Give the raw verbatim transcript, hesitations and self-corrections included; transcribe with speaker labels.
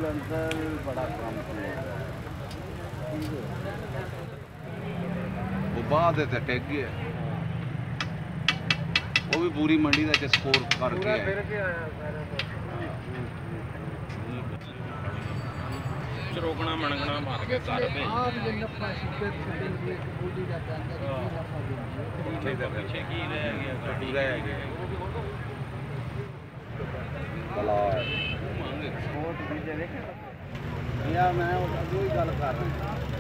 Speaker 1: अंदर बड़ा काम किया वो बाद टेक गया वो भी पूरी मंडी का स्कोर करके
Speaker 2: रोकना मनगना मार के घर पे पीछे की रह गया गड्डी रह गया
Speaker 1: या मैं अभी गल कर रहा